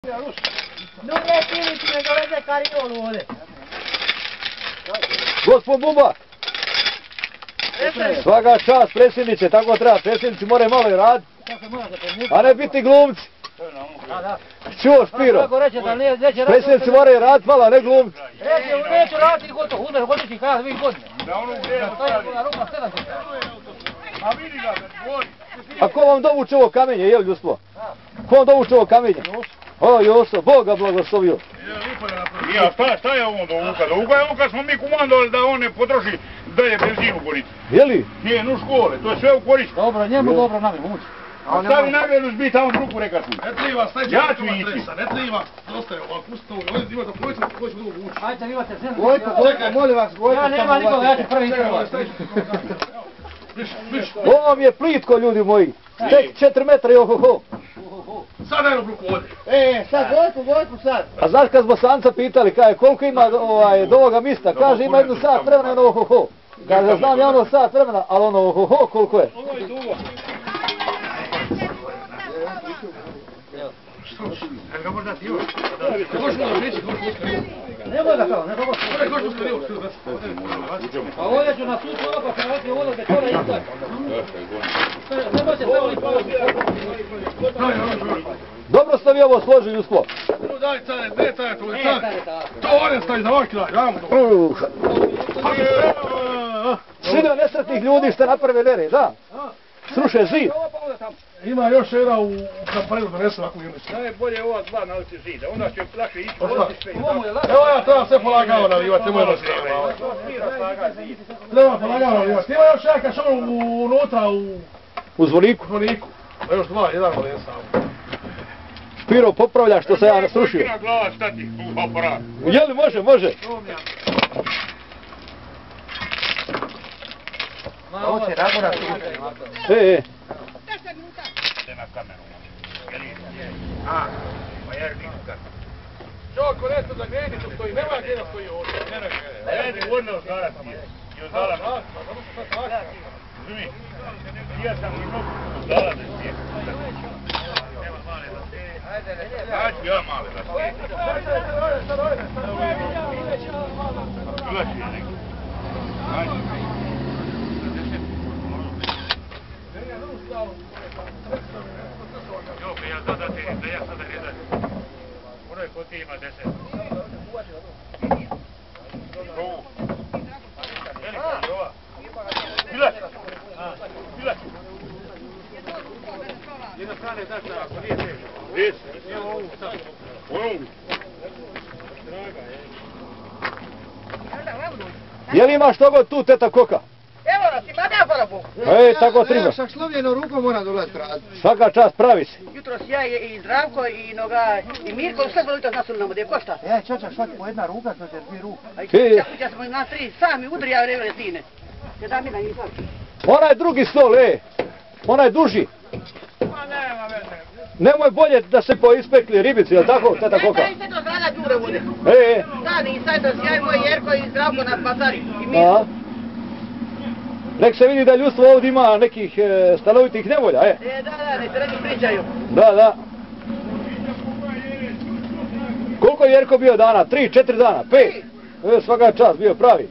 Druge Filici me dovede kariolu ovdje. Gospod Bumba! Svaka čast predsjedniče, tako treba, predsjednici moraju malo i raditi, a ne biti glumci. Čuo Špiro? Predsjednici moraju raditi malo, a ne glumci. Neću raditi gotovo, udar godišnji kada 2 godine. A ko vam dovuče ovo kamenje, je li ljudstvo? Ko vam dovuče ovo kamenje? O Joso, Bog ga blagoslovio. Ja, šta je on dovuka? Dovuka je on kad smo mi komandovali da on ne potroši da je benzin u Gorici. Je li? Nije, no škole, to je sve u korist. Dobro, njemu dobro namjer, muči. A stavi namjerno zbi tamo drugu reka tu. Ne treba, stavite Ja ću ići. ne treba, dostaje ovo, pustite ovo, ovdje imate pojca, koji će drugo vući. Ajde, vi imate zemlju. Gojko, molim vas, Gojko. Ja nema nikoga, ja ću prvi izdravati. Ovo vam je plitko, ljudi moji. Tek 4 metra i ohoho. Sad dajmo bruku ovdje. Sad, Gojko sad. A znaš kad smo Sanca pitali, kaže, koliko ima do ovoga mista? Kaže, ima 1 sat vremena na ohoho. Kaže, znam ja ono sat vremena, ali ono ohoho koliko je? Ovo je dugo. Ga možda ti još. Možemo da priči, Nemoj da kao, nemoj da kao. možemo da A ovdje ću na sucu ovako se ovdje ovdje da čora izdać. Nemojte se ovdje pavati. Dobro ste vi ovo složili ljudstvo. Daj care, ne care, to je care. To ovdje stavi za vaki daj, dajmo to. Svidio nesretnih ljudi ste naprave nere, da? Sruše zid. Ima još jedna u kampaniru donesu ovako jednu. Najbolje ova 2 naliti zida, onda će lakše ići. Evo ja treba sve polagao nalivati, nemoj da stavljamo. Treba polagao nalivati. Ima još jedan kašon unutra U zvoniku. zvoniku. Još 2, jedan volen sam. Špiro popravlja što se ja srušio. Na glava stati u aparat. Je li može, može? Ovo će Ragora suče. E. Na kameru. A, pa jer nikad. Čoko, nešto za gredicu stoji, nema gdje da stoji ovdje. Ne, uvodno ozdala ti je. I ozdala mi. Zumi, ja sam i nogu ozdala da ti je. Ajde, ja male da ti je. Gledaš je nego. Ajde. Jok, ja znam da ja sada ne dajem. Onoj ko ti ima 10. Ovo. Velika, ova. Bilać. Bilać. Jedna strane daš da ako nije teže. Vis. Evo ovu sad. Ovu. Je li imaš toga tu teta Koka? Evo nas, ima ne hvala Bogu. Ej, tako treba. Ja saklovljeno rukom moram dolaziti raditi. Svaka čast pravi si. Jutros ja i Zdravko i Noga i Mirko sve smo jutros nasuli nam gdje košta. Čoča, švati po jedna ruka, to će 2 ruke. Ja smo na 3 sami udri, ja vreme sine. Ja da mi na njih sad. Onaj drugi stol, onaj duži. Ma nema veze. Nemoj bolje da se poispekli ribici, jel tako, teta Koka? Ja i sve to zrana džure vode. Da, i sad ja i moj Jerko i Zdravko na pazari. I Mirko. Nek se vidi da ljudstvo ovdje ima nekih stanovitih nevolja, Da, ne se neki pričaju. Da. Koliko je Jerko bio dana? 3, 4 dana? 5? Svaka čast, bio pravi.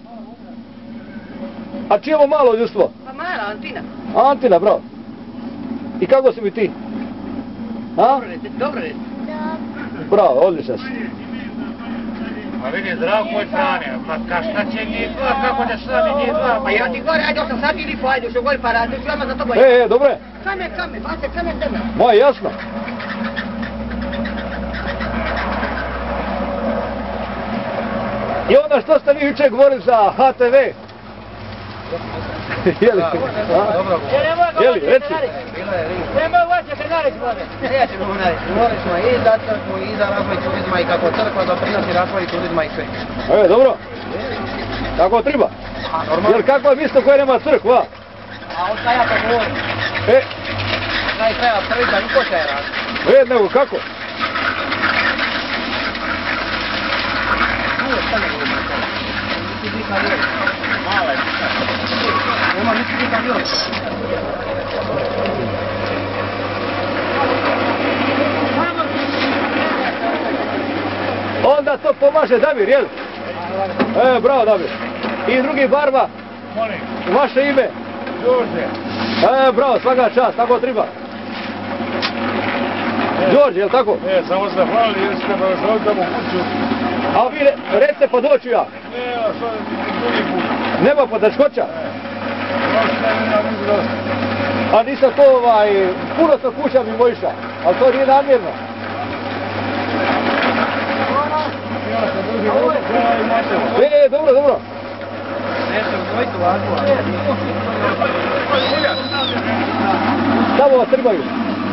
A čije ovo malo ljudstvo? Pa mala, Antina. Antina, bravo. I kako si mi ti? Dobro reci. Bravo, odličan si. A vidi, Zdravko je strane, pa šta će njih dva, kako će sami njih dva? Pa ja ti gore, ajde 8 sati ili po, ajde ušao gori pa radi, ću odmah za toboj. Dobro je. Kamen, Vasek, kamen tebe. Moje, jasno. I onda što ste vi jučer govorili za HTV? Jeli? Jeli, reci. Nemoj uvaće se narić, vode. Nećemo mu nareći, govorili smo i za crkvu, i za razvoj turizma, i kako crkva doprinosi razvoju turizma i sve. Dobro. Tako treba. Jer kakvo je mjesto koje nema crkva? A onda ja to govorim. Kaj treba prvi da niko će raditi. Nego kako? Mala je. Nema niti nikad još. onda to pomaže Damir, jel? Bravo Damir. I drugi barba, Molim. vaše ime? Đorđe. Bravo, svaka čast, tako treba. Đorđe, jel tako? Samo se zahvalili jer ste me došli tamo u kuću. A vi recite pa doću ja. A što drugi put? Nema poteškoća? Nisu dosta. A nisam to puno sam kuća mi mojiša, ali to nije namjerno. Ja sam drugi put, ja i Matevo. Dobro, dobro. Samo vas trebaju.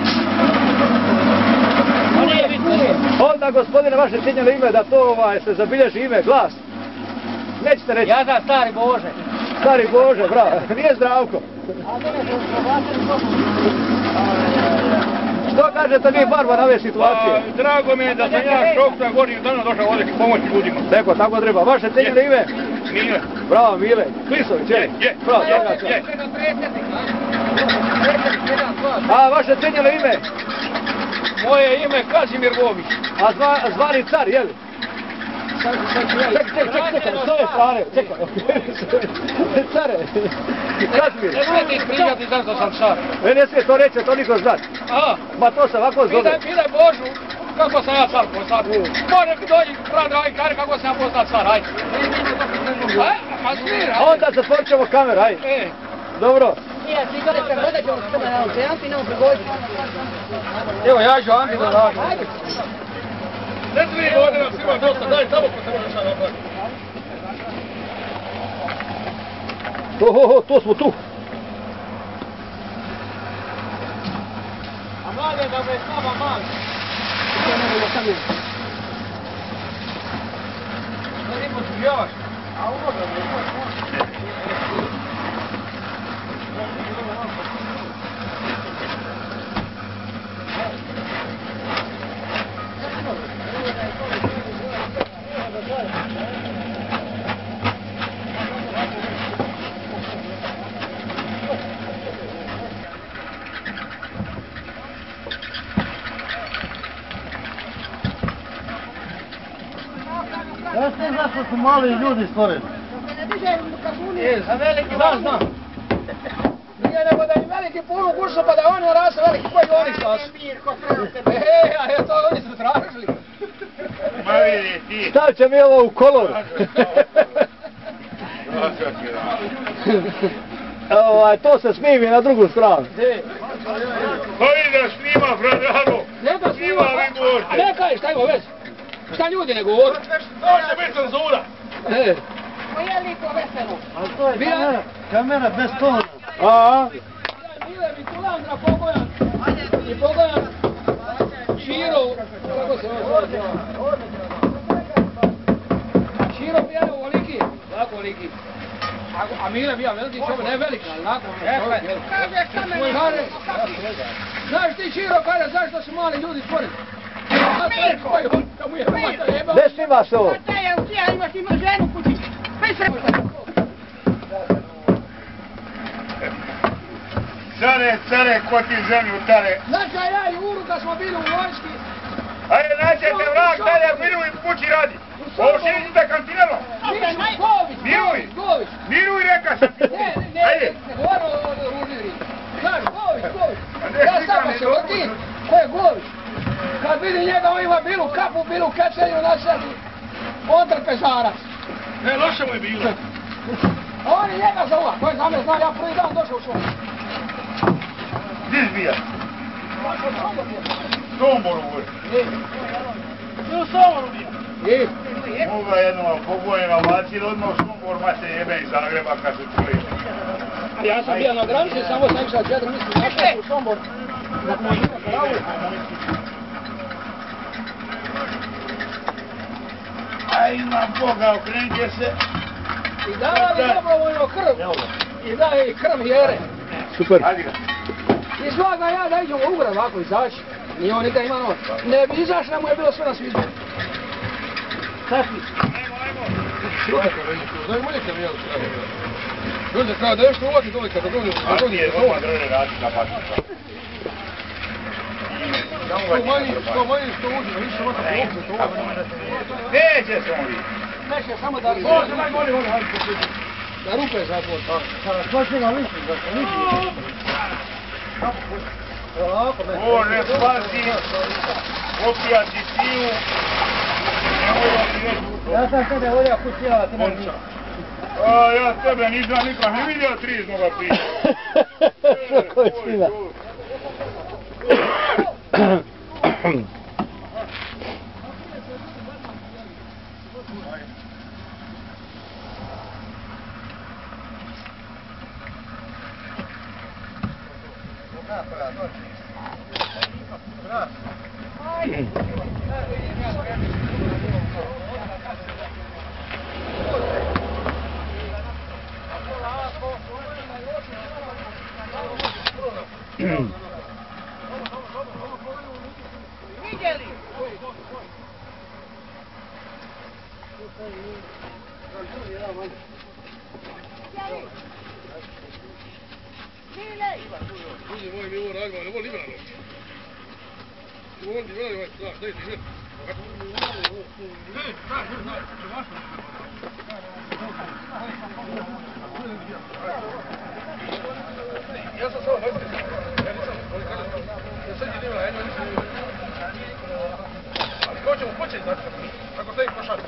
Onda gospodine vaše cijenjeno ime da to se zabilježi ime, glas. Nećete reći. Ja znam Stari Bože. Stari Bože, bravo. Nije Zdravko. Što kažete vi barba na ove situacije? Drago mi je da sam ja šokta godinu dana došao ovdje pomoći ljudima. Neko, tako treba. Vaše cijenjeno ime? Mile. Bravo, Mile. Klisović, je? Bravo, svaka čast. A vaše cijenjeno ime? Moje ime Kazimir Bobić. A zvani car, jel? Čekaj, s ove strane, čekaj. Care, Kazimir. Ne smijete ispričati zašto sam car. Ne smije to reći, to niko znat. Ma to se ovako zove. Pidaj Božu, kako sam ja car postao. Može dođi, pravi ovaj kare, kako sam ja postao car, ajde. A smir, ajde. Onda zatvorit ćemo kameru, ajde. Dobro. Evo ja ću Andi da radim. Ne smiri, ovdje nam svima dosta, daj tamo ko se može šta napraviti. To smo tu. A mlade da me slaba mali. Ne niko suđavaš. A uvoda me. Ja znam zašto su mali ljudi stvoreni. Za veliki znam. Nije nego da im veliki punu gušu pa da oni rastu veliki koji oni stasu. A to oni su tražili. Ma vidi ti. Stavit će mi ovo u kolor. To se smije mi na drugu stranu. Pa vidi da snima, Fradano. Neka Snima vi govorite. A neka je, šta ima već? Šta ljudi ne govore? To će biti cenzura. Pa je li to veselo? Ali to je kamera bez tona. Mile mi Tulandra Pogojan i Pogojan Širo, kako se ovo zove? Širo bijeli ovoliki, lako ovoliki. A Mile bija veliki čovjek, ne veliki, ali lako čovjek. Znaš ti Širo kada, zašto su mali ljudi stvoreni? Gdje snimaš ovo? Ima ženu kući. Kaj se Care, ko ti zemlju, care. Znači, ja i Uru kad smo bili u vojski. Ajde, naćete vrak, dalje, miruj, kući radi. Ovo še idite kantinama. Miruj, reka sam. Ne, govorim o Ružiri. Znaš, Gović. Ja sam se vrti, ko je Gović. Kad vidi njega, on ima bilu kapu, bilu kecenju na sebi. On trpežarac. Ne, loše mu je bilo. A on je njega zova, ko je za me zna, ja prvi dan došao u šumu. Gdje zbija? Somboru govori. Ti u Somboru bio? Moga jednom pogojena bacili odmah u Sombor, mate jebe iz Zagreba kad se čuli. Ja sam bio na granici, samo sam išao 4 misli našao u Sombor. A ima Boga, okrenite se. I dala mi dobrovoljno krv. I daje i krv jere. Super. I slaga ja da iđem u Ugrad ovako izaći. Nije on nikad ima noć. Ne bi izašli, da mu je bilo sve na sviđu. Takvi. Daj molite mi jedan sve. Ljudi, kao da nešto uvati dole kada dođe. Odmah drže raditi na pašu. Što manji što uđe, da više vata po uopće. Neće se on vidjeti. Neće, samo da... Može, najbolje, hajde. Da rupe zatvor. Što će ga liči, Ovo ne spasi, opijati siju, nemoj da ti reći. Ja sam tebe volio kućila, ti ne Ja tebe nisam nikad ne vidio 3 iznoga prije. Što kočina? Ja sam samo vazio, ja nisam, ja sad idem na jedno, nisam idem. Ali kao ćemo početi znači, ako ste ih pošali.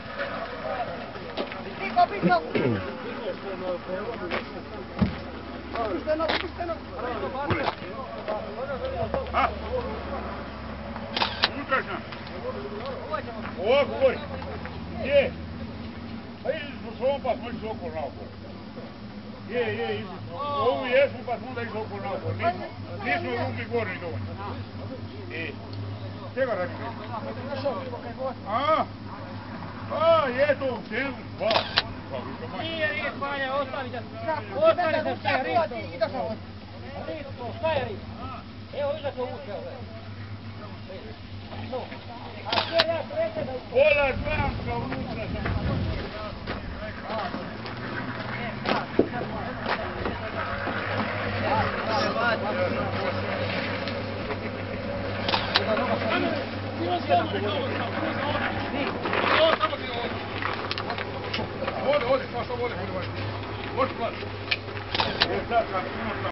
Unutrašnja. Ovako gori. Gdje? Pa išli smo s ovom pa smo išli okolo naokolo. Je, išli smo. Ovu jesmo pa smo onda išli okolo naokolo. Nismo vukli gorni dovoljno. Čega radi? Je to u centru, dva. Nije Manja, ostali da sve Risto. Risto, šta je Risto? Evo viš da to uče ove. A gdje ja sreće da... Pola dvanka unutra sam. Ode, samo vode, možeš plati.